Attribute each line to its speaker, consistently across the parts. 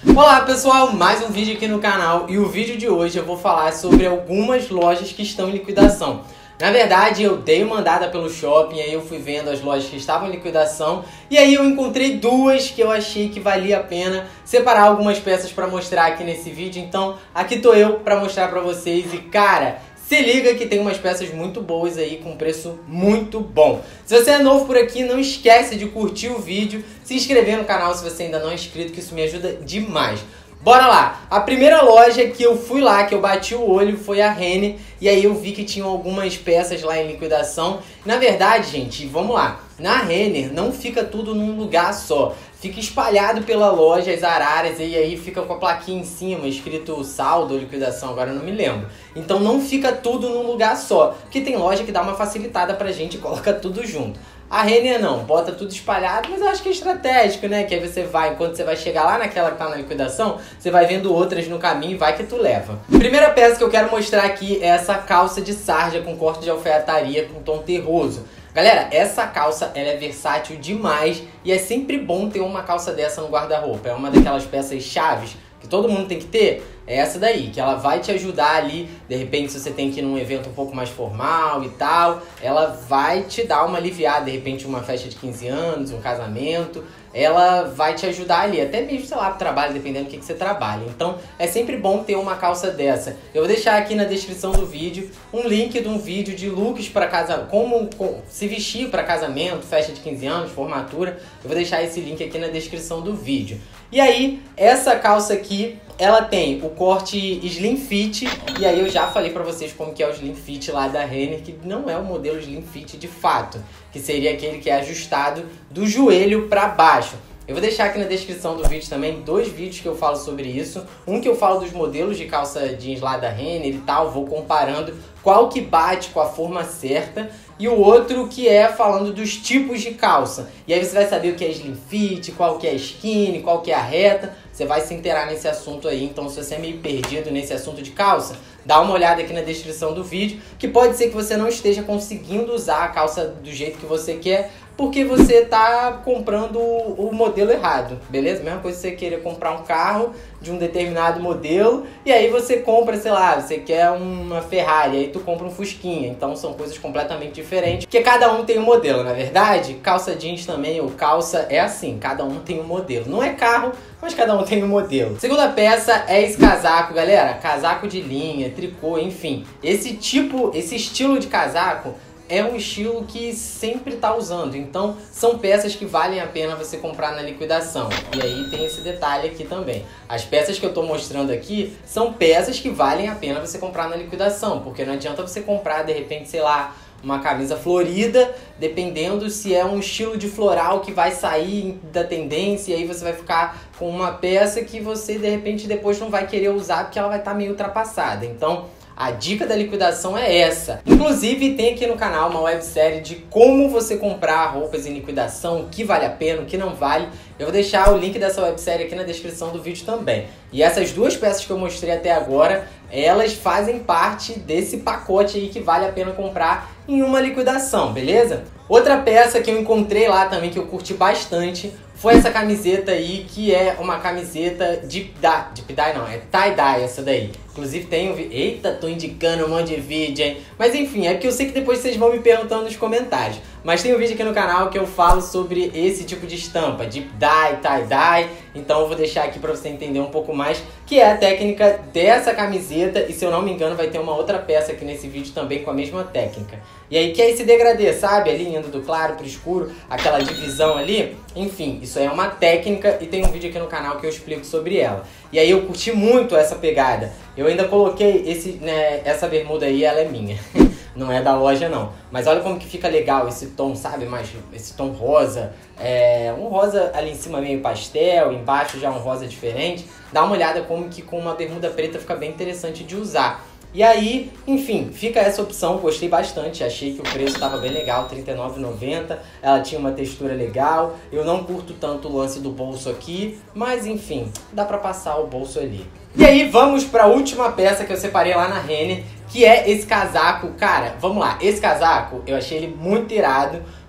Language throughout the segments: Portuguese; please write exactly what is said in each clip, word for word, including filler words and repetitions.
Speaker 1: Olá pessoal, mais um vídeo aqui no canal e o vídeo de hoje eu vou falar sobre algumas lojas que estão em liquidação. Na verdade eu dei uma andada pelo shopping, aí eu fui vendo as lojas que estavam em liquidação e aí eu encontrei duas que eu achei que valia a pena separar algumas peças para mostrar aqui nesse vídeo. Então aqui tô eu para mostrar para vocês e cara, se liga que tem umas peças muito boas aí com preço muito bom. Se você é novo por aqui, não esquece de curtir o vídeo, se inscrever no canal se você ainda não é inscrito, que isso me ajuda demais. Bora lá! A primeira loja que eu fui lá, que eu bati o olho, foi a Renner. E aí eu vi que tinham algumas peças lá em liquidação. Na verdade, gente, vamos lá. Na Renner não fica tudo num lugar só. Fica espalhado pela loja, as araras, e aí fica com a plaquinha em cima, escrito saldo ou liquidação, agora eu não me lembro. Então não fica tudo num lugar só. Porque tem loja que dá uma facilitada pra gente e coloca tudo junto. A Renner não, bota tudo espalhado, mas eu acho que é estratégico, né? Que aí você vai, enquanto você vai chegar lá naquela que tá na liquidação, você vai vendo outras no caminho e vai que tu leva. Primeira peça que eu quero mostrar aqui é essa calça de sarja com corte de alfaiataria com tom terroso. Galera, essa calça ela é versátil demais e é sempre bom ter uma calça dessa no guarda-roupa. É uma daquelas peças chaves que todo mundo tem que ter, é essa daí, que ela vai te ajudar ali, de repente se você tem que ir num evento um pouco mais formal e tal, ela vai te dar uma aliviada, de repente uma festa de quinze anos, um casamento, ela vai te ajudar ali, até mesmo, sei lá, pro trabalho, dependendo do que, que você trabalha. Então, é sempre bom ter uma calça dessa. Eu vou deixar aqui na descrição do vídeo um link de um vídeo de looks para casa, como se vestir para casamento, festa de quinze anos, formatura. Eu vou deixar esse link aqui na descrição do vídeo. E aí, essa calça aqui, ela tem o corte Slim Fit, e aí eu já falei pra vocês como que é o Slim Fit lá da Renner, que não é o modelo Slim Fit de fato, que seria aquele que é ajustado do joelho pra baixo. Eu vou deixar aqui na descrição do vídeo também dois vídeos que eu falo sobre isso. Um que eu falo dos modelos de calça jeans lá da Renner e tal, vou comparando qual que bate com a forma certa. E o outro que é falando dos tipos de calça. E aí você vai saber o que é slim fit, qual que é skinny, qual que é a reta. Você vai se inteirar nesse assunto aí. Então se você é meio perdido nesse assunto de calça, dá uma olhada aqui na descrição do vídeo. Que pode ser que você não esteja conseguindo usar a calça do jeito que você quer, porque você tá comprando o modelo errado, beleza? Mesma coisa que você querer comprar um carro de um determinado modelo e aí você compra, sei lá, você quer uma Ferrari, aí tu compra um Fusquinha. Então são coisas completamente diferentes, porque cada um tem um modelo, na verdade. Calça jeans também, ou calça é assim, cada um tem um modelo. Não é carro, mas cada um tem um modelo. Segunda peça é esse casaco, galera. Casaco de linha, tricô, enfim. Esse tipo, esse estilo de casaco é um estilo que sempre tá usando, então são peças que valem a pena você comprar na liquidação. E aí tem esse detalhe aqui também. As peças que eu tô mostrando aqui são peças que valem a pena você comprar na liquidação, porque não adianta você comprar de repente, sei lá, uma camisa florida, dependendo se é um estilo de floral que vai sair da tendência, e aí você vai ficar com uma peça que você de repente depois não vai querer usar porque ela vai estar meio ultrapassada. Então a dica da liquidação é essa. Inclusive tem aqui no canal uma websérie de como você comprar roupas em liquidação, o que vale a pena, o que não vale. Eu vou deixar o link dessa websérie aqui na descrição do vídeo também. E essas duas peças que eu mostrei até agora, elas fazem parte desse pacote aí que vale a pena comprar em uma liquidação, beleza? Outra peça que eu encontrei lá também que eu curti bastante foi essa camiseta aí, que é uma camiseta deep dye, deep dye não, é tie-dye essa daí. Inclusive tem um vídeo, eita, tô indicando um monte de vídeo, hein? Mas enfim, é porque eu sei que depois vocês vão me perguntando nos comentários. Mas tem um vídeo aqui no canal que eu falo sobre esse tipo de estampa, deep dye, tie-dye. Então eu vou deixar aqui pra você entender um pouco mais, que é a técnica dessa camiseta. E se eu não me engano vai ter uma outra peça aqui nesse vídeo também com a mesma técnica. E aí que é esse degradê, sabe? Ali indo do claro pro escuro, aquela divisão ali. Enfim, isso aí é uma técnica e tem um vídeo aqui no canal que eu explico sobre ela. E aí eu curti muito essa pegada. Eu ainda coloquei esse, né, essa bermuda aí, ela é minha. Não é da loja não. Mas olha como que fica legal esse tom, sabe? Mais, esse tom rosa. É, um rosa ali em cima meio pastel, embaixo já um rosa diferente. Dá uma olhada como que com uma bermuda preta fica bem interessante de usar. E aí, enfim, fica essa opção, gostei bastante, achei que o preço estava bem legal, trinta e nove reais e noventa centavos, ela tinha uma textura legal, eu não curto tanto o lance do bolso aqui, mas enfim, dá pra passar o bolso ali. E aí vamos para a última peça que eu separei lá na Renner, que é esse casaco. Cara, vamos lá, esse casaco eu achei ele muito irado,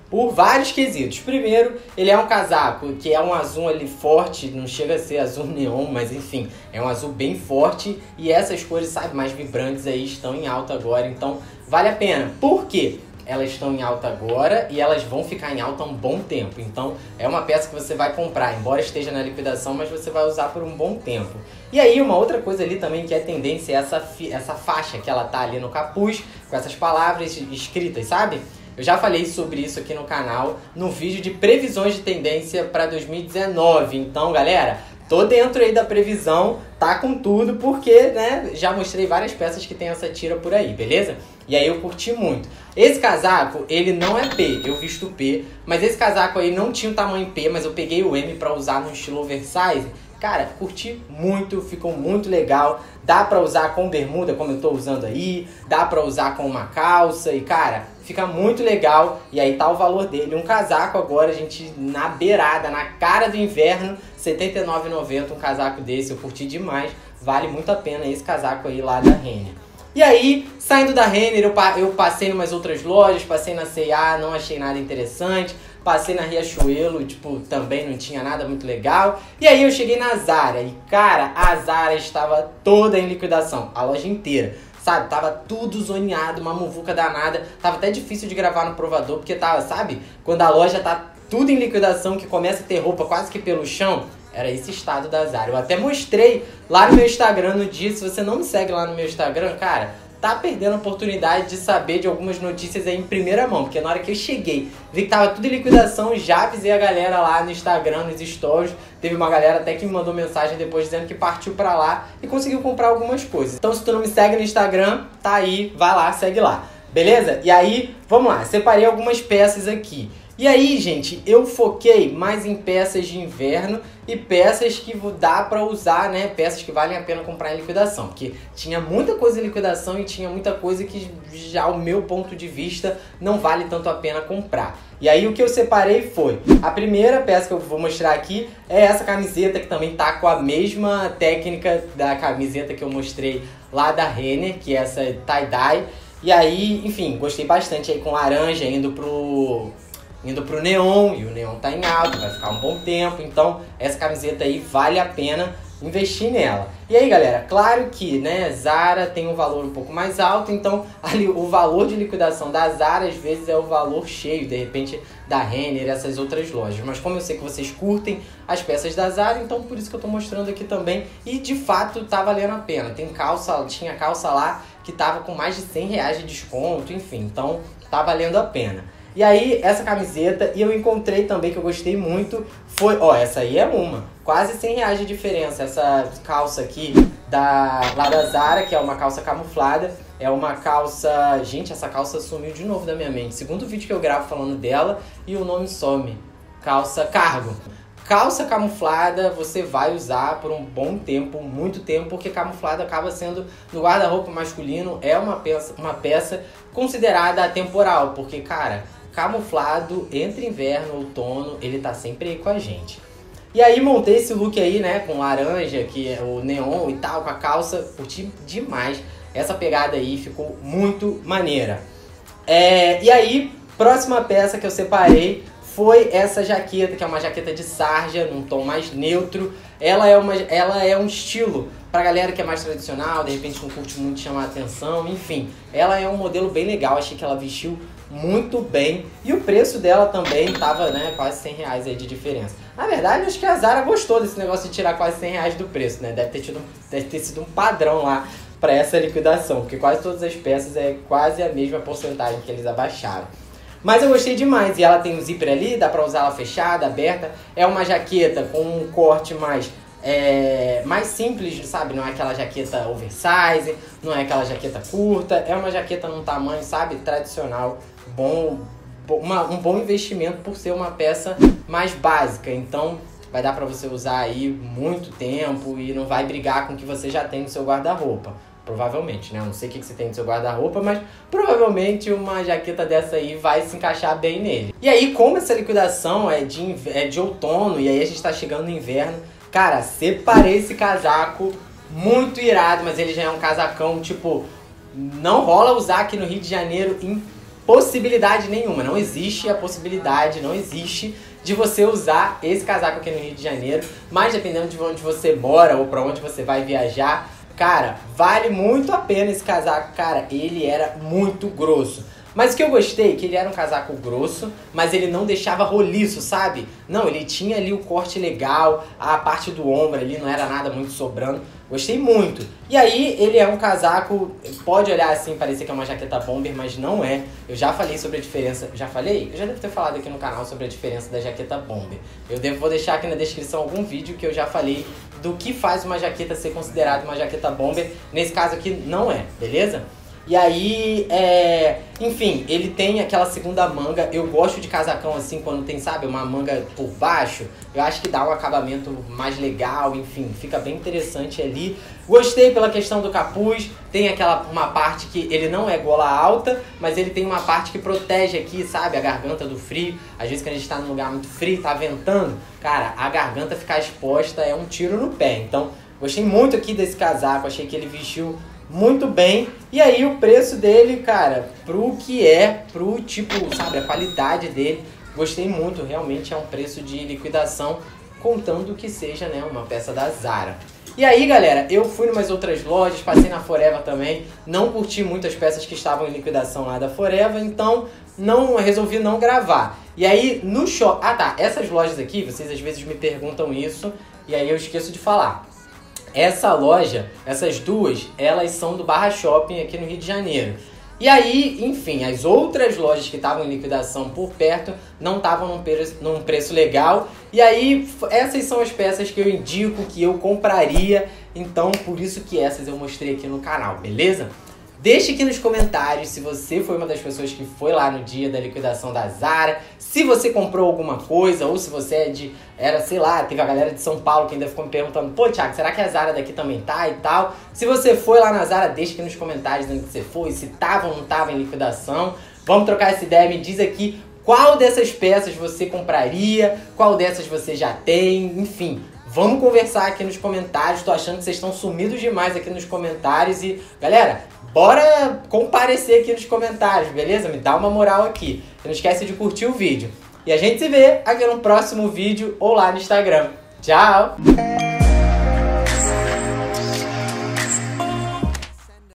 Speaker 1: por vários quesitos. Primeiro, ele é um casaco que é um azul ali forte, não chega a ser azul neon, mas enfim, é um azul bem forte e essas cores, sabe, mais vibrantes aí estão em alta agora, então vale a pena. Por quê? Elas estão em alta agora e elas vão ficar em alta um bom tempo. Então é uma peça que você vai comprar, embora esteja na liquidação, mas você vai usar por um bom tempo. E aí uma outra coisa ali também que é tendência é essa, essa faixa que ela tá ali no capuz, com essas palavras escritas, sabe? Eu já falei sobre isso aqui no canal, no vídeo de previsões de tendência para dois mil e dezenove. Então, galera, tô dentro aí da previsão, tá com tudo, porque, né, já mostrei várias peças que tem essa tira por aí, beleza? E aí eu curti muito. Esse casaco, ele não é P, eu visto P, mas esse casaco aí não tinha o tamanho P, mas eu peguei o M pra usar no estilo oversize. Cara, curti muito, ficou muito legal. Dá pra usar com bermuda, como eu tô usando aí. Dá pra usar com uma calça e, cara, fica muito legal. E aí tá o valor dele. Um casaco agora, gente, na beirada, na cara do inverno, setenta e nove reais e noventa centavos um casaco desse. Eu curti demais. Vale muito a pena esse casaco aí lá da Renner. E aí, saindo da Renner, eu, eu passei em umas outras lojas, passei na C e A, não achei nada interessante. Passei na Riachuelo, tipo, também não tinha nada muito legal. E aí eu cheguei na Zara e, cara, a Zara estava toda em liquidação, a loja inteira. Sabe, tava tudo zoneado, uma muvuca danada. Tava até difícil de gravar no provador, porque tava, sabe, quando a loja tá tudo em liquidação, que começa a ter roupa quase que pelo chão. Era esse estado da Zara. Eu até mostrei lá no meu Instagram no dia. Se você não me segue lá no meu Instagram, cara, tá perdendo a oportunidade de saber de algumas notícias aí em primeira mão. Porque na hora que eu cheguei, vi que tava tudo em liquidação, já avisei a galera lá no Instagram, nos stories. Teve uma galera até que me mandou mensagem depois dizendo que partiu pra lá e conseguiu comprar algumas coisas. Então se tu não me segue no Instagram, tá aí, vai lá, segue lá. Beleza? E aí, vamos lá, separei algumas peças aqui. E aí, gente, eu foquei mais em peças de inverno e peças que dá pra usar, né? Peças que valem a pena comprar em liquidação. Porque tinha muita coisa em liquidação e tinha muita coisa que, já ao meu ponto de vista, não vale tanto a pena comprar. E aí o que eu separei foi, a primeira peça que eu vou mostrar aqui é essa camiseta que também tá com a mesma técnica da camiseta que eu mostrei lá da Renner, que é essa tie-dye. E aí, enfim, gostei bastante aí com laranja, indo pro... indo pro neon, e o neon tá em alta, vai ficar um bom tempo, então essa camiseta aí vale a pena investir nela. E aí, galera, claro que, né, Zara tem um valor um pouco mais alto, então ali o valor de liquidação da Zara às vezes é o valor cheio, de repente da Renner, essas outras lojas. Mas como eu sei que vocês curtem as peças da Zara, então por isso que eu tô mostrando aqui também, e de fato tá valendo a pena. Tem calça, tinha calça lá que tava com mais de cem reais de desconto, enfim, então tá valendo a pena. E aí, essa camiseta, e eu encontrei também, que eu gostei muito, foi... Ó, essa aí é uma. Quase cem reais de diferença. Essa calça aqui, da, lá da Zara, que é uma calça camuflada. É uma calça... Gente, essa calça sumiu de novo da minha mente. Segundo vídeo que eu gravo falando dela, e o nome some. Calça cargo. Calça camuflada você vai usar por um bom tempo, muito tempo, porque camuflada acaba sendo, no guarda-roupa masculino, é uma peça, uma peça considerada atemporal, porque, cara, camuflado entre inverno e outono, ele tá sempre aí com a gente. E aí montei esse look aí, né, com laranja, que é o neon e tal, com a calça, curti demais. Essa pegada aí ficou muito maneira. É, e aí, próxima peça que eu separei foi essa jaqueta, que é uma jaqueta de sarja, num tom mais neutro. Ela é, uma, ela é um estilo pra galera que é mais tradicional, de repente não curte muito chamar a atenção, enfim. Ela é um modelo bem legal, achei que ela vestiu muito bem. E o preço dela também tava, né, quase cem reais aí de diferença. Na verdade, acho que a Zara gostou desse negócio de tirar quase cem reais do preço, né? Deve ter, tido, deve ter sido um padrão lá pra essa liquidação, porque quase todas as peças é quase a mesma porcentagem que eles abaixaram. Mas eu gostei demais, e ela tem um zíper ali, dá pra usar ela fechada, aberta. É uma jaqueta com um corte mais, é, mais simples, sabe? Não é aquela jaqueta oversize, não é aquela jaqueta curta. É uma jaqueta num tamanho, sabe? Tradicional, bom, uma, um bom investimento por ser uma peça mais básica. Então vai dar pra você usar aí muito tempo e não vai brigar com o que você já tem no seu guarda-roupa. Provavelmente, né? Eu não sei o que você tem no seu guarda-roupa, mas provavelmente uma jaqueta dessa aí vai se encaixar bem nele. E aí, como essa liquidação é de, é de outono e aí a gente tá chegando no inverno, cara, separei esse casaco muito irado, mas ele já é um casacão, tipo, não rola usar aqui no Rio de Janeiro em possibilidade nenhuma, não existe a possibilidade, não existe de você usar esse casaco aqui no Rio de Janeiro, mas dependendo de onde você mora ou pra onde você vai viajar, cara, vale muito a pena esse casaco, cara, ele era muito grosso. Mas o que eu gostei, que ele era um casaco grosso, mas ele não deixava roliço, sabe? Não, ele tinha ali o corte legal, a parte do ombro ali não era nada muito sobrando. Gostei muito. E aí, ele é um casaco, pode olhar assim, parecer que é uma jaqueta bomber, mas não é. Eu já falei sobre a diferença, já falei? Eu já devo ter falado aqui no canal sobre a diferença da jaqueta bomber. Eu devo, vou deixar aqui na descrição algum vídeo que eu já falei do que faz uma jaqueta ser considerada uma jaqueta bomber. Nesse caso aqui, não é, beleza? E aí, é... enfim, ele tem aquela segunda manga. Eu gosto de casacão assim, quando tem, sabe, uma manga por baixo. Eu acho que dá um acabamento mais legal, enfim, fica bem interessante ali. Gostei pela questão do capuz. Tem aquela, uma parte que ele não é gola alta, mas ele tem uma parte que protege aqui, sabe, a garganta do frio. Às vezes quando a gente tá num lugar muito frio, tá ventando, cara, a garganta ficar exposta é um tiro no pé. Então, gostei muito aqui desse casaco, achei que ele vestiu muito bem. E aí o preço dele, cara, pro que é, pro tipo, sabe, a qualidade dele, gostei muito. Realmente é um preço de liquidação, contando que seja, né, uma peça da Zara. E aí, galera, eu fui em umas outras lojas, passei na Forever também, não curti muito as peças que estavam em liquidação lá da Forever, então não resolvi não gravar. E aí no shopping, ah tá, essas lojas aqui, vocês às vezes me perguntam isso e aí eu esqueço de falar. Essa loja, essas duas, elas são do Barra Shopping aqui no Rio de Janeiro. E aí, enfim, as outras lojas que estavam em liquidação por perto não estavam num preço, num preço legal. E aí, essas são as peças que eu indico, que eu compraria. Então, por isso que essas eu mostrei aqui no canal, beleza? Deixe aqui nos comentários se você foi uma das pessoas que foi lá no dia da liquidação da Zara, se você comprou alguma coisa, ou se você é de, era, sei lá, teve a galera de São Paulo que ainda ficou me perguntando, pô, Thiago, será que a Zara daqui também tá e tal? Se você foi lá na Zara, deixa aqui nos comentários onde você foi, se tava ou não tava em liquidação. Vamos trocar essa ideia, me diz aqui qual dessas peças você compraria, qual dessas você já tem, enfim. Vamos conversar aqui nos comentários, tô achando que vocês estão sumidos demais aqui nos comentários e, galera, bora comparecer aqui nos comentários, beleza? Me dá uma moral aqui. Não esquece de curtir o vídeo. E a gente se vê aqui no próximo vídeo ou lá no Instagram. Tchau!